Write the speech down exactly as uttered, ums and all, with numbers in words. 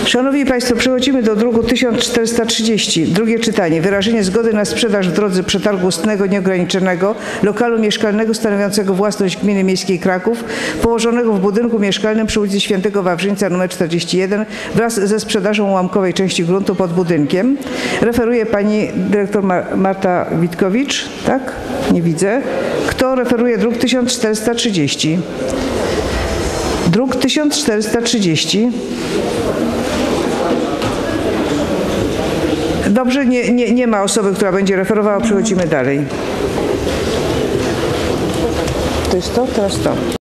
Szanowni Państwo, przechodzimy do druku tysiąc czterysta trzydzieści. Drugie czytanie. Wyrażenie zgody na sprzedaż w drodze przetargu ustnego nieograniczonego lokalu mieszkalnego stanowiącego własność Gminy Miejskiej Kraków, położonego w budynku mieszkalnym przy ulicy Świętego Wawrzyńca nr czterdzieści jeden wraz ze sprzedażą ułamkowej części gruntu pod budynkiem. Referuje pani dyrektor Marta Witkowicz. Tak? Nie widzę. Kto referuje druk tysiąc czterysta trzydzieści? Druk tysiąc czterysta trzydzieści. Dobrze, nie, nie, nie ma osoby, która będzie referowała. Przechodzimy dalej. To jest to, teraz to.